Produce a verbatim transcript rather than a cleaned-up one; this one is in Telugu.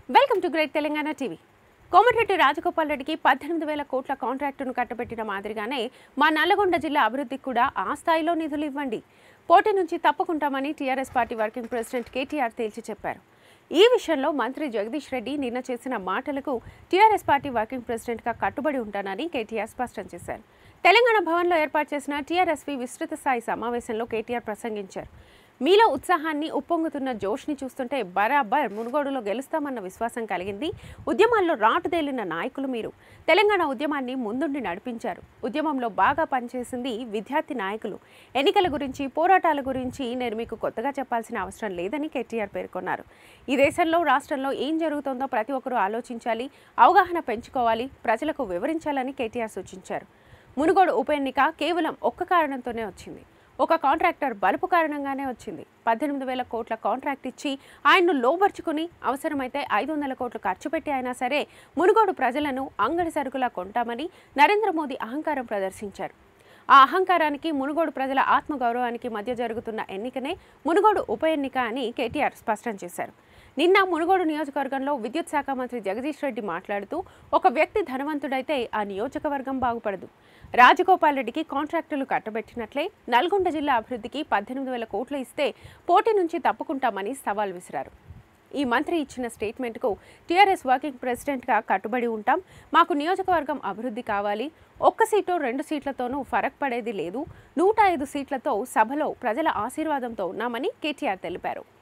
Welcome to great Telangana TV. Komatireddy Rajagopal రెడ్డికి పద్దెనిమిది వేల కోట్ల కాంట్రాక్టును కట్టబెట్టిన మాదిరిగానే మా నల్లగొండ జిల్లా అభివృద్ధికి కూడా ఆ స్థాయిలో నిధులు ఇవ్వండి, పోటీ నుంచి తప్పుకుంటామని TRS party working president KTR తేల్చి చెప్పారు. ఈ విషయంలో మంత్రి జగదీష్ రెడ్డి నిన్న చేసిన మాటలకు టీఆర్ఎస్ పార్టీ వర్కింగ్ ప్రెసిడెంట్గా కట్టుబడి ఉంటానని కేటీఆర్ స్పష్టం చేశారు. తెలంగాణ భవన్లో ఏర్పాటు చేసిన టీఆర్ఎస్వి విస్తృత స్థాయి సమావేశంలో కేటీఆర్ ప్రసంగించారు. మీలో ఉత్సాహాన్ని, ఉప్పొంగుతున్న జోష్ని చూస్తుంటే బరాబర్ మునుగోడులో గెలుస్తామన్న విశ్వాసం కలిగింది. ఉద్యమాల్లో రాటుదేలిన నాయకులు మీరు. తెలంగాణ ఉద్యమాన్ని ముందుండి నడిపించారు. ఉద్యమంలో బాగా పనిచేసింది విద్యార్థి నాయకులు. ఎన్నికల గురించి, పోరాటాల గురించి నేను మీకు కొత్తగా చెప్పాల్సిన అవసరం లేదని కేటీఆర్ పేర్కొన్నారు. ఈ దేశంలో, రాష్ట్రంలో ఏం జరుగుతుందో ప్రతి ఒక్కరూ ఆలోచించాలి, అవగాహన పెంచుకోవాలి, ప్రజలకు వివరించాలని కేటీఆర్ సూచించారు. మునుగోడు ఉప ఎన్నిక కేవలం ఒక్క కారణంతోనే వచ్చింది. ఒక కాంట్రాక్టర్ బలుపు కారణంగానే వచ్చింది. పద్దెనిమిది వేల కోట్ల కాంట్రాక్ట్ ఇచ్చి ఆయన్ను లోబర్చుకుని అవసరమైతే ఐదు వందల కోట్లు ఖర్చు పెట్టి అయినా సరే మునుగోడు ప్రజలను అంగడి సరుకులా కొంటామని నరేంద్ర మోదీ అహంకారం ప్రదర్శించారు. ఆ అహంకారానికి, మునుగోడు ప్రజల ఆత్మగౌరవానికి మధ్య జరుగుతున్న ఎన్నికనే మునుగోడు ఉప ఎన్నిక అని కేటీఆర్ స్పష్టం చేశారు. నిన్న మునుగోడు నియోజకవర్గంలో విద్యుత్ శాఖ మంత్రి జగదీష్ రెడ్డి మాట్లాడుతూ, ఒక వ్యక్తి ధనవంతుడైతే ఆ నియోజకవర్గం బాగుపడదు. రాజగోపాల్ రెడ్డికి కాంట్రాక్టులు కట్టబెట్టినట్లే నల్గొండ జిల్లా అభివృద్ధికి పద్దెనిమిది వేల కోట్లు ఇస్తే పోటీ నుంచి తప్పుకుంటామని సవాల్ విసిరారు. ఈ మంత్రి ఇచ్చిన స్టేట్మెంట్కు టీఆర్ఎస్ వర్కింగ్ ప్రెసిడెంట్గా కట్టుబడి ఉంటాం. మాకు నియోజకవర్గం అభివృద్ధి కావాలి. ఒక్క సీటు, రెండు సీట్లతోనూ ఫరక్ పడేది లేదు. నూట ఐదు సీట్లతో సభలో ప్రజల ఆశీర్వాదంతో ఉన్నామని కేటీఆర్ తెలిపారు.